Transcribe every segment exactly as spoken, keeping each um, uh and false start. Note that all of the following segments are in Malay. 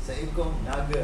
seekor naga.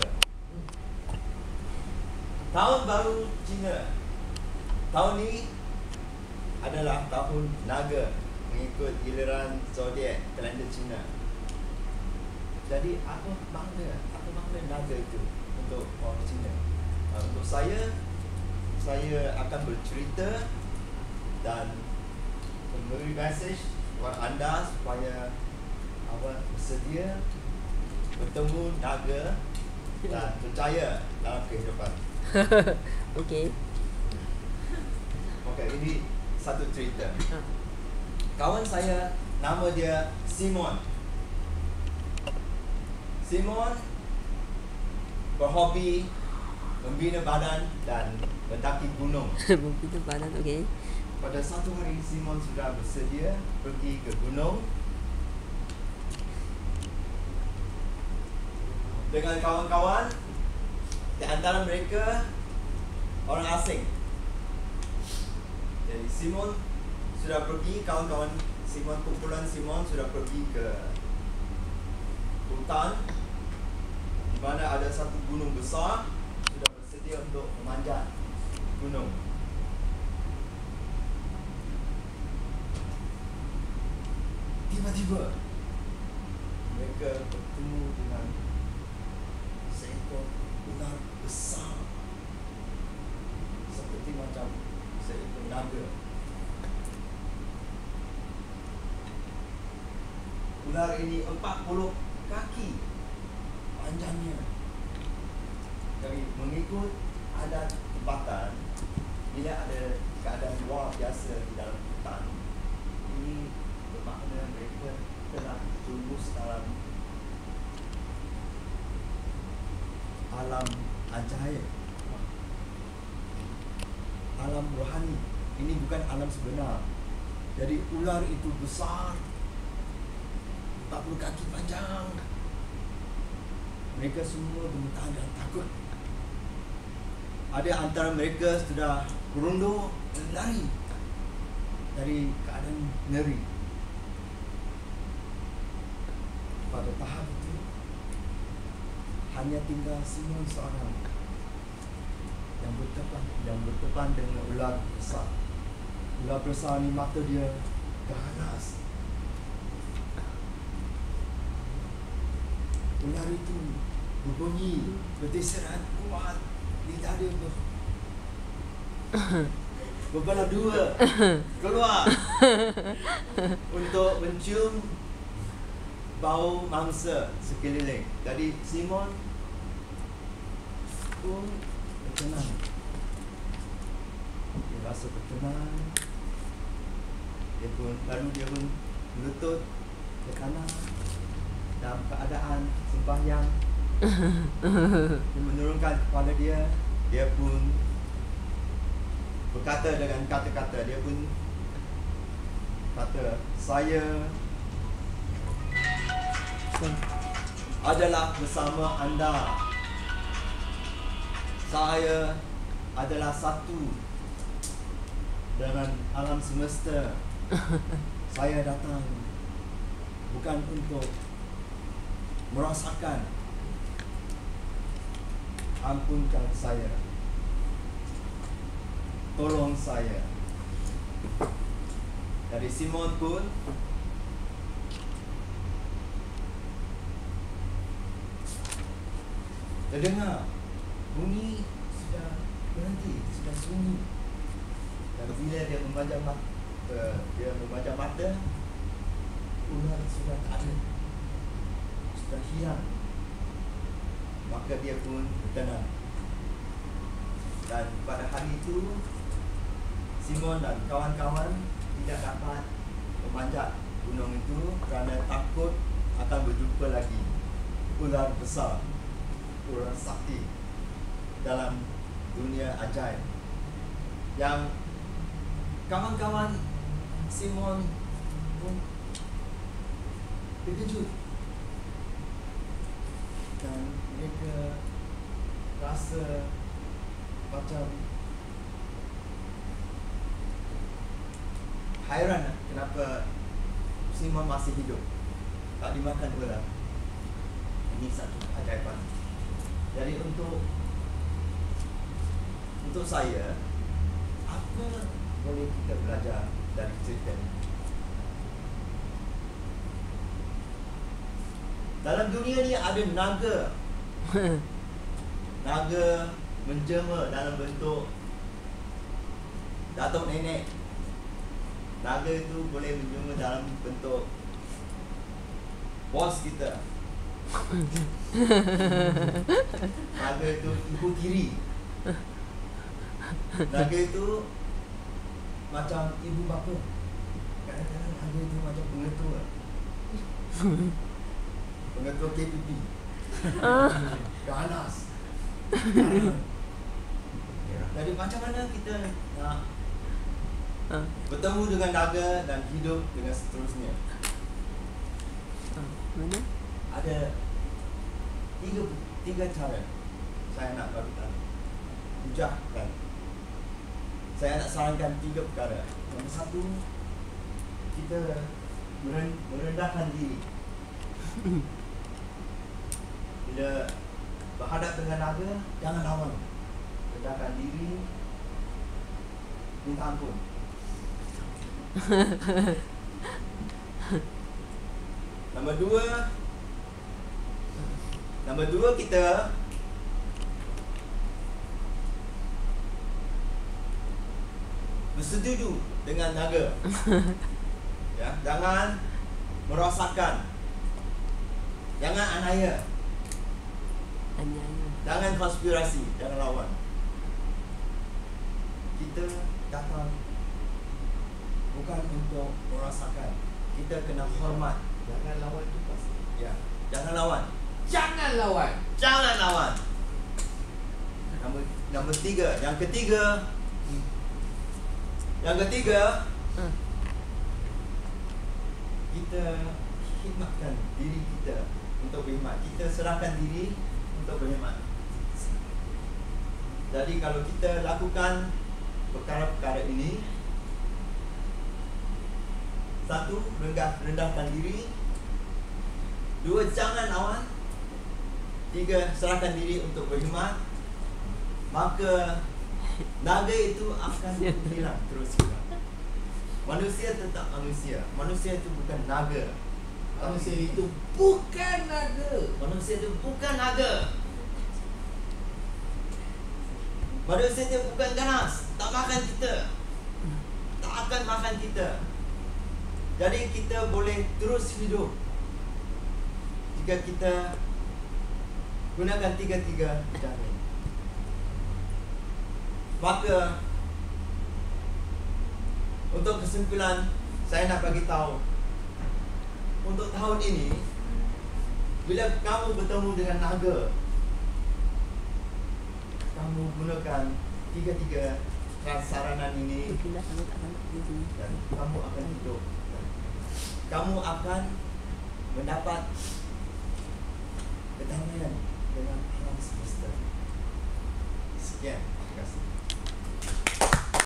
Tahun baru Cina. Tahun ini adalah tahun naga mengikut giliran zodiak kalender Cina. Jadi apa makna, apa makna naga itu untuk orang Cina? Uh, untuk saya, saya akan bercerita dan memberi mesej kepada anda supaya awak bersedia bertemu naga dan percaya dalam kehidupan. Okey. Okey, ini satu cerita. Kawan saya nama dia Simon. Simon berhobi membina badan dan mendaki gunung. Membina badan, okey. Pada satu hari Simon sudah bersedia pergi ke gunung dengan kawan-kawan. Di antara mereka orang asing. Jadi Simon sudah pergi, kawan-kawan Simon, kumpulan Simon sudah pergi ke hutan di mana ada satu gunung besar, sudah bersedia untuk memanjat gunung. Tiba-tiba mereka bertemu dengan seekor ular besar seperti macam seekor naga. Ular ini empat puluh kaki panjangnya. Jadi mengikut adat tempatan, bila ada keadaan luar biasa di dalam hutan, ini bermakna mereka telah terjerumus dalam alam ajaib, alam rohani. Ini bukan alam sebenar. Jadi ular itu besar, empat puluh kaki panjang. Mereka semua gemetar dan takut. Ada antara mereka sudah berundur dan lari dari keadaan ngeri. Pada tahap itu hanya tinggal Simon seorang yang berdepan, yang berdepan dengan ular besar. Ular besar ni mata dia ganas. Ular itu berbunyi, berdesaran kuat, lidah dia ber berbelah dua keluar untuk mencium bau mangsa sekeliling. Jadi Simon pun bertenang. Dia rasa bertenang. Dia pun lalu dia pun melutut ke kanan dalam keadaan sembahyang. Dia menurunkan kepala dia. Dia pun berkata dengan kata-kata. Dia pun kata, saya adalah bersama anda. Saya adalah satu dengan alam semesta. Saya datang bukan untuk merasakan. Ampunkan saya. Tolong saya. Dari Simon pun terdengar bunyi sudah berhenti, sudah sunyi. Dan bila dia memandang mata, dia memandang mata, ular sudah tak ada, sudah hilang. Maka dia pun bertenang. Dan pada hari itu Simon dan kawan-kawan tidak dapat memanjat gunung itu kerana takut akan berjumpa lagi ular besar, ular sakti dalam dunia ajaib. Yang kawan-kawan Simon pun terkejut dan mereka rasa macam hairan kenapa Simon masih hidup, tak dimakan ular. Ini satu keajaiban. Jadi untuk untuk saya, apa boleh kita belajar dari cerita ini? Dalam dunia ni ada naga. Naga menjema dalam bentuk datuk nenek. Naga itu boleh menjema dalam bentuk bos kita. Naga itu ibu tiri. Naga itu macam ibu bapa. Kadang-kadang naga itu macam pengetua. Pengetua K P P. Ganas. Jadi macam mana kita nak bertemu dengan naga dan hidup dengan seterusnya? Mana? Ada tiga tiga cara saya nak bagi tahu. Hujahkan. Saya nak sarankan tiga perkara. Yang satu, kita merendahkan diri. Bila berhadap dengan naga, jangan lawan. Rendahkan diri, minta ampun. Nombor dua, nombor dua kita bersetuju dengan naga. Ya, jangan merosakkan. Jangan anaya. Anaya. Jangan konspirasi, jangan lawan. Kita datang bukan untuk merosakkan. Kita kena hormat. Jangan lawan tu pasti. Ya, jangan lawan. Jangan lawan. Jangan lawan. Nombor nombor tiga, yang ketiga. Yang ketiga, Hmm. kita khidmatkan diri kita untuk berkhidmat. Kita serahkan diri untuk berkhidmat. Jadi kalau kita lakukan perkara-perkara ini, satu, rendah, rendahkan diri. Dua, jangan lawan. Tiga, serahkan diri untuk berkhidmat. Maka naga itu akan hilang, terus hilang. Manusia tetap manusia. Manusia itu bukan naga. Manusia itu bukan naga. Manusia itu bukan naga. Manusia itu bukan ganas. Tak makan kita. Tak akan makan kita. Jadi kita boleh terus hidup jika kita gunakan tiga-tiga cara. Maka untuk kesimpulan, saya nak bagi tahu, untuk tahun ini, bila kamu bertemu dengan naga, kamu gunakan tiga-tiga saranan ini Pindah sama tak sama di sini. dan kamu akan hidup. Kamu akan mendapat kedamaian dengan alam semesta. Sekian, terima kasih.